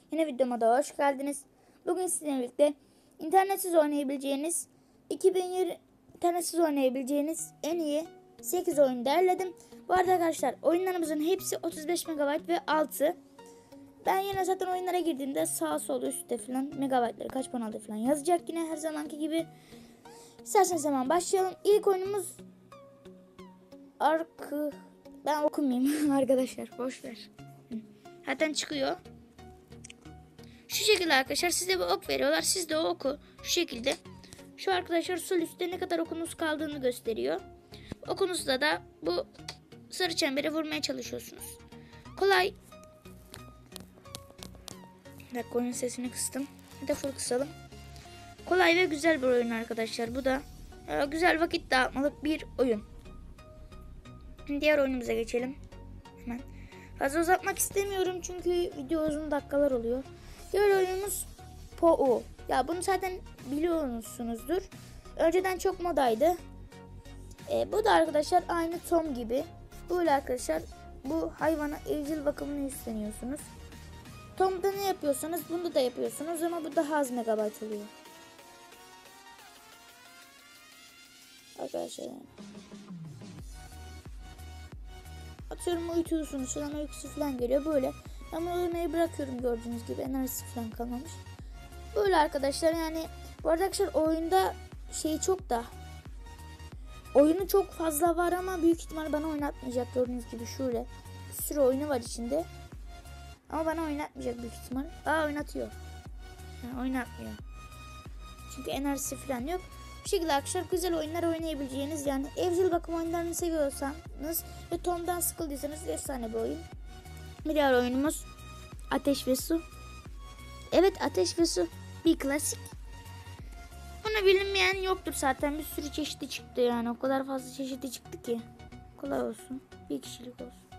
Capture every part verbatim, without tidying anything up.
Yine videoma da hoş geldiniz. Bugün sizinle birlikte internetsiz oynayabileceğiniz iki bin yirmi internetsiz oynayabileceğiniz en iyi sekiz oyun derledim. Bu arada arkadaşlar oyunlarımızın hepsi otuz beş megabayt ve altı. Ben yine zaten oyunlara girdiğimde sağ sol üstte falan megabaytları kaç puan aldı falan yazacak yine her zamanki gibi. İsterseniz hemen başlayalım. İlk oyunumuz Ark... Ben okumayayım arkadaşlar, boş ver. Zaten çıkıyor. Şu şekilde arkadaşlar size bir ok veriyorlar. Siz de o oku şu şekilde. Şu arkadaşlar sol üstte ne kadar okunuz kaldığını gösteriyor. Okunuzda da bu sarı çembere vurmaya çalışıyorsunuz. Kolay. Bir dakika, oyun sesini kıstım. Bir de full kısalım. Kolay ve güzel bir oyun arkadaşlar. Bu da e, güzel vakit dağıtmalık bir oyun. Diğer oyunumuza geçelim. Hemen. Fazla uzatmak istemiyorum çünkü video uzun dakikalar oluyor. Diğer oyunumuz P O U. Ya bunu zaten biliyorsunuzdur. Önceden çok modaydı. E, bu da arkadaşlar aynı Tom gibi. Böyle arkadaşlar bu hayvana evcil bakımını üstleniyorsunuz. Tom'da ne yapıyorsanız bunda da yapıyorsunuz ama bu daha az megabayt oluyor. Arkadaşlar yani. Atıyorum uyutuyorsunuz falan, uykusu falan geliyor böyle. Ama uyumayı bırakıyorum, gördüğünüz gibi enerjisi falan kalmamış. Böyle arkadaşlar yani. Bu arada arkadaşlar oyunda şey çok da. Oyunu çok fazla var ama büyük ihtimal bana oynatmayacak, gördüğünüz gibi şöyle. Bir sürü oyunu var içinde. Ama bana oynatmayacak büyük ihtimal. Aa oynatıyor. Yani oynatmıyor. Çünkü enerjisi falan yok. Bu şekilde arkadaşlar güzel oyunlar oynayabileceğiniz, yani evcil bakım oyunlarını seviyorsanız ve Tom'dan sıkıldıysanız efsane bir oyun. Bir diğer oyunumuz Ateş ve Su. Evet, Ateş ve Su bir klasik. Bunu bilinmeyen yoktur zaten, bir sürü çeşidi çıktı yani, o kadar fazla çeşidi çıktı ki. Kolay olsun, bir kişilik olsun.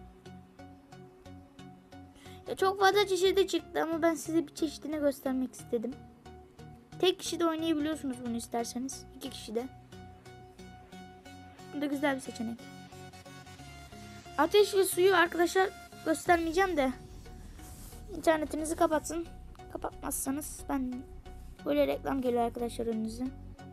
Ya çok fazla çeşidi çıktı ama ben size bir çeşidini göstermek istedim. Tek kişi de oynayabiliyorsunuz bunu isterseniz. İki kişi de. Bu da güzel bir seçenek. Ateş ve Suyu arkadaşlar göstermeyeceğim de. İnternetinizi kapatın. Kapatmazsanız ben böyle reklam geliyor arkadaşlar önünüze.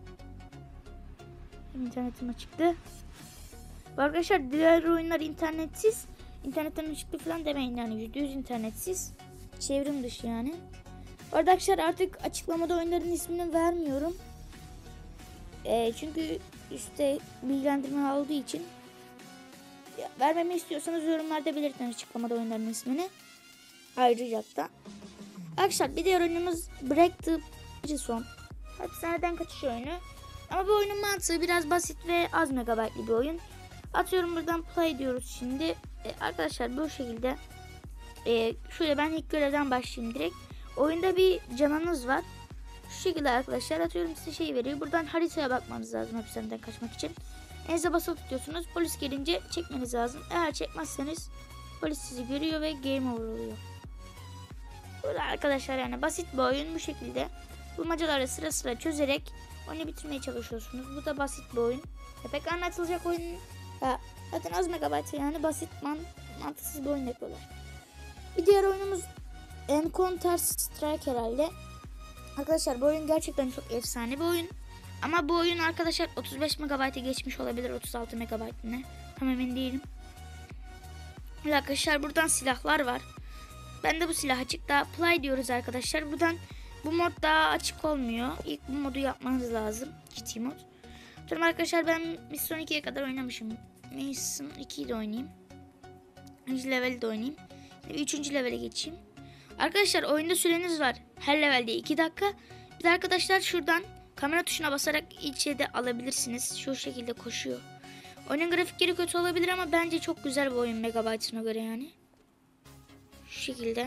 İnternetim açıktı. Bu arkadaşlar diğer oyunlar internetsiz. İnternetten çıktı falan demeyin yani, yüzde yüz internetsiz. Çevrim dışı yani. Bu arada arkadaşlar artık açıklamada oyunların ismini vermiyorum. E, çünkü üstte bilgilendirme olduğu için. Ya, vermemi istiyorsanız yorumlarda belirtin açıklamada oyunların ismini. Ayrıca da. Arkadaşlar bir diğer oyunumuz Break the Prison. Hapishaneden kaçış oyunu. Ama bu oyunun mantığı biraz basit ve az megabaytlı bir oyun. Atıyorum buradan play diyoruz şimdi. E, arkadaşlar bu şekilde. E, şöyle ben ilk görevden başlayayım direkt. Oyunda bir canınız var. Şu şekilde arkadaşlar atıyorum size şey veriyor. Buradan haritaya bakmanız lazım hapishaneden kaçmak için. Elinize basılı tutuyorsunuz. Polis gelince çekmeniz lazım. Eğer çekmezseniz polis sizi görüyor ve game over oluyor. Böyle arkadaşlar yani basit bir oyun bu şekilde. Bulmacaları sıra sıra çözerek oyunu bitirmeye çalışıyorsunuz. Bu da basit bir oyun. Ya pek anlatılacak oyun. Ya zaten az megabayt yani, basit man mantıksız bir oyun yapıyorlar. Bir diğer oyunumuz Counter Strike herhalde. Arkadaşlar bu oyun gerçekten çok efsane bir oyun. Ama bu oyun arkadaşlar otuz beş megabaytı geçmiş olabilir, otuz altı megabayt ne? Tam emin değilim. Arkadaşlar buradan silahlar var. Ben de bu silah açık. Daha play diyoruz arkadaşlar. Buradan bu mod daha açık olmuyor. İlk bu modu yapmanız lazım. Ciddi mod. Tamam arkadaşlar ben Mission ikiye kadar oynamışım. Mission ikiyi de oynayayım. üçüncü leveli de oynayayım. üçüncü levele geçeyim. Arkadaşlar oyunda süreniz var. Her levelde iki dakika. Bir de arkadaşlar şuradan kamera tuşuna basarak içe de alabilirsiniz. Şu şekilde koşuyor. Oyunun grafikleri kötü olabilir ama bence çok güzel bir oyun megabaytına göre yani. Şu şekilde.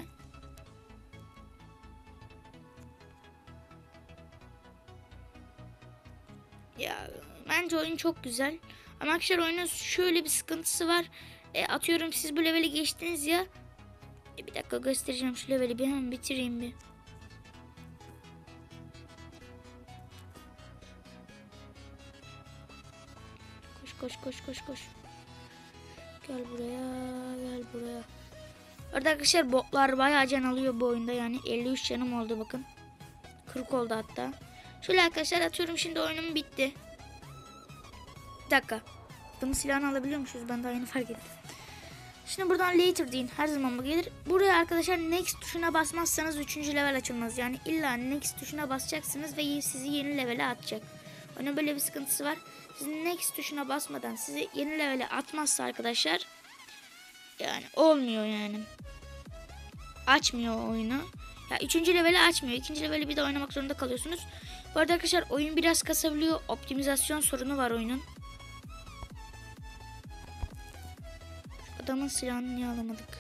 Ya bence oyun çok güzel. Ama arkadaşlar oyunun şöyle bir sıkıntısı var. E, atıyorum siz bu leveli geçtiniz ya. E, bir dakika göstereceğim şu leveli, bir hemen bitireyim bir. Koş koş koş koş koş. Gel buraya, gel buraya. Orada arkadaşlar botlar bayağı can alıyor bu oyunda yani. elli üç canım oldu bakın. kırk oldu hatta. Şöyle arkadaşlar atıyorum, şimdi oyunum bitti. Bir dakika. Adamın silahını alabiliyormuşuz, ben daha yeni fark ettim. Şimdi buradan later deyin, her zaman bu gelir. Buraya arkadaşlar next tuşuna basmazsanız üçüncü level açılmaz. Yani illa next tuşuna basacaksınız ve sizi yeni levele atacak. Onun böyle bir sıkıntısı var. Siz next tuşuna basmadan sizi yeni levele atmazsa arkadaşlar, yani olmuyor yani. Açmıyor oyunu. Ya üçüncü leveli açmıyor. ikinci leveli bir de oynamak zorunda kalıyorsunuz. Bu arada arkadaşlar oyun biraz kasabiliyor. Optimizasyon sorunu var oyunun. Adamın silahını niye alamadık?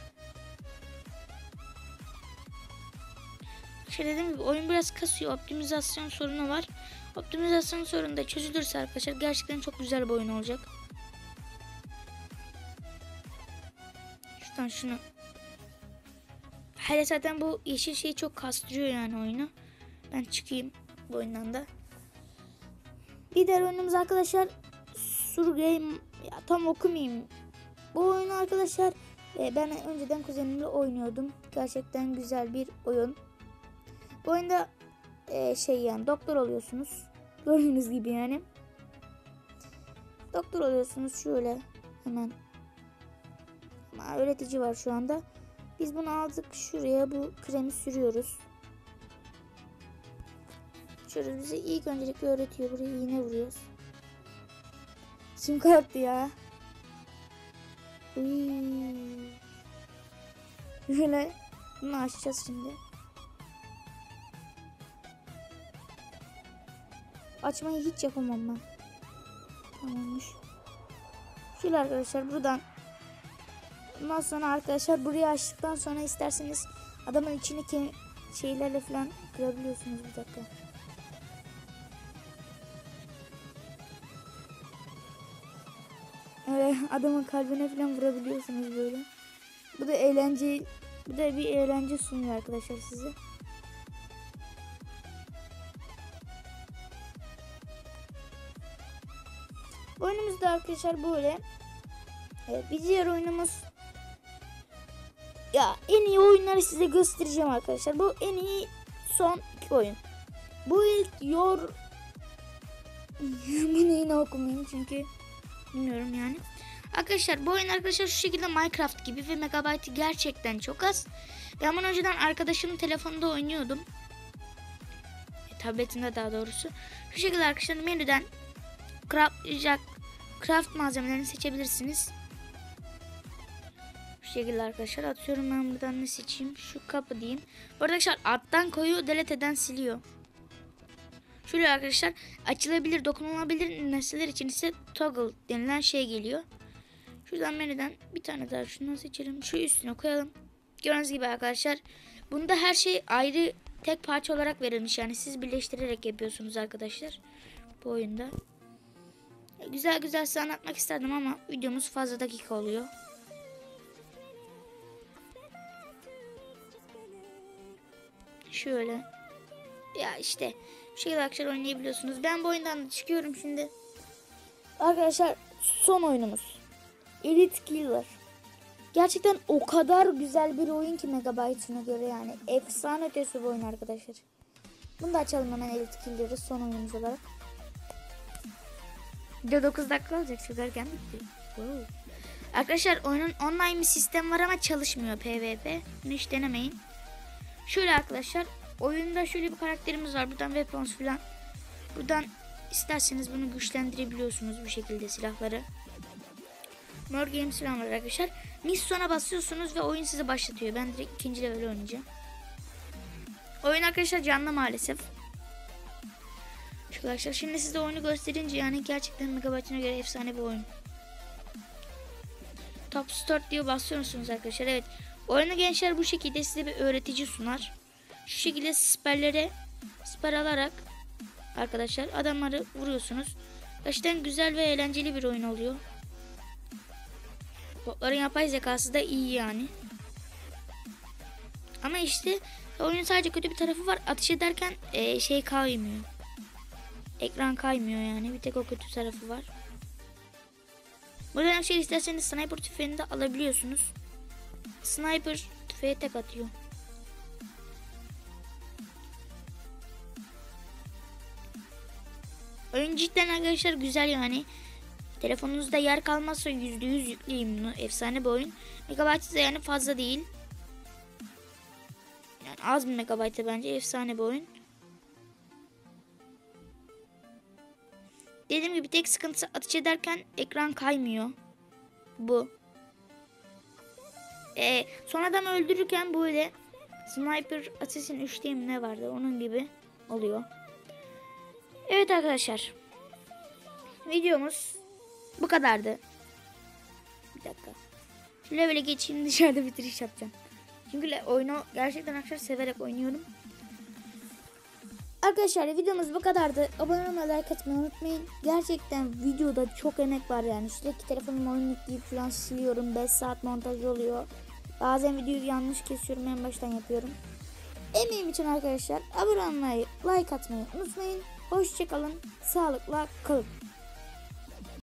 İşte dediğim gibi oyun biraz kasıyor. Optimizasyon sorunu var. Optimizasyon sorunu da çözülürse arkadaşlar gerçekten çok güzel bir oyun olacak. Şuradan şunu. Hele zaten bu yeşil şey çok kastırıyor yani oyunu. Ben çıkayım bu oyundan da. Bir diğer oyunumuz arkadaşlar Sur Game. Ya tam okumayayım. Bu oyunu arkadaşlar e, ben önceden kuzenimle oynuyordum. Gerçekten güzel bir oyun. Bu oyunda e, şey yani doktor oluyorsunuz. Gördüğünüz gibi yani. Doktor oluyorsunuz şöyle hemen. Ama öğretici var şu anda. Biz bunu aldık, şuraya bu kremi sürüyoruz. Şöyle bize ilk öncelikle öğretiyor. Buraya iğne vuruyoruz. Sim kartı ya. Uy. Böyle bunu açacağız şimdi. Açmayı hiç yapamam ben. Tamammış. Şöyle arkadaşlar buradan. Ondan sonra arkadaşlar burayı açtıktan sonra isterseniz adamın içini şeylerle falan kırabiliyorsunuz. Bir dakika. Öyle adamın kalbine falan vurabiliyorsunuz böyle. Bu da eğlence, bu da bir eğlence sunuyor arkadaşlar size. Oyunumuz da arkadaşlar böyle. Evet, bir diğer oyunumuz, ya en iyi oyunları size göstereceğim arkadaşlar. Bu en iyi son iki oyun. Bu ilk yor bunu yine okumayayım çünkü bilmiyorum yani. Arkadaşlar bu oyun arkadaşlar şu şekilde Minecraft gibi ve megabaytı gerçekten çok az. Ben bunu önceden arkadaşımın telefonunda oynuyordum. E, tabletinde daha doğrusu. Şu şekilde arkadaşlar menüden craft, craft malzemelerini seçebilirsiniz. Şu şekilde arkadaşlar atıyorum, ben buradan ne seçeyim? Şu kapı diyeyim. Bu arada arkadaşlar alttan koyuyor, delete eden siliyor. Şöyle arkadaşlar açılabilir, dokunulabilir nesneler için ise toggle denilen şey geliyor. Şuradan menüden bir tane daha şundan seçelim. Şu üstüne koyalım. Gördüğünüz gibi arkadaşlar bunda her şey ayrı tek parça olarak verilmiş. Yani siz birleştirerek yapıyorsunuz arkadaşlar bu oyunda. Güzel güzel size anlatmak isterdim ama videomuz fazla dakika oluyor. Şöyle. Ya işte bu şekilde arkadaşlar oynayabiliyorsunuz. Ben bu oyundan da çıkıyorum şimdi. Arkadaşlar son oyunumuz Elite Killer. Gerçekten o kadar güzel bir oyun ki megabaytına göre yani. Efsane ötesi bir oyun arkadaşlar. Bunu da açalım hemen, Elite Killer'ı son oyunumuz olarak. Video dokuz dakika olacak, çok erken bitti. Wow. Arkadaşlar oyunun online bir sistem var ama çalışmıyor PvP. Bunu hiç denemeyin. Şöyle arkadaşlar oyunda şöyle bir karakterimiz var. Buradan weapons falan. Buradan isterseniz bunu güçlendirebiliyorsunuz bu şekilde silahları. More games falan var arkadaşlar. Misyona basıyorsunuz ve oyun sizi başlatıyor. Ben direkt ikinci level oynayacağım. Oyun arkadaşlar canlı maalesef. Şu arkadaşlar şimdi size oyunu gösterince yani gerçekten megabaytına göre efsane bir oyun. Top Start diye basıyorsunuz arkadaşlar. Evet. Oyunu gençler bu şekilde size bir öğretici sunar. Şu şekilde siperlere siper alarak arkadaşlar adamları vuruyorsunuz. Gerçekten güzel ve eğlenceli bir oyun oluyor. Botların yapay zekası da iyi yani. Ama işte oyunun sadece kötü bir tarafı var. Ateş ederken e, şey kaymıyor. Ekran kaymıyor yani. Bir tek o kötü tarafı var. Buradan şey isterseniz sniper tüfeğini de alabiliyorsunuz. Sniper Tüfeğe tek atıyor. Oyun cidden arkadaşlar güzel yani. Telefonunuzda yer kalmazsa yüzde yüz yükleyin bunu. Efsane bir oyun. Megabaytı da yani fazla değil. Yani az bir megabaytı bence. Efsane bir oyun. Dediğim gibi tek sıkıntısı ateş ederken ekran kaymıyor. Bu. Ee, son adamı öldürürken böyle Sniper Assassin üç diye mi ne vardı? Onun gibi oluyor. Evet arkadaşlar. Videomuz bu kadardı. Bir dakika. Şu levele geçeyim, dışarıda bitiriş yapacağım. Çünkü oyunu gerçekten arkadaşlar severek oynuyorum. Arkadaşlar videomuz bu kadardı. Abone olmayı, like atmayı unutmayın. Gerçekten videoda çok emek var yani. Sürekli telefonuma oyun yükleyip falan siliyorum. beş saat montaj oluyor. Bazen videoyu yanlış kesiyorum. En baştan yapıyorum. Emeğim için arkadaşlar abone olmayı, like atmayı unutmayın. Hoşçakalın. Sağlıkla kalın.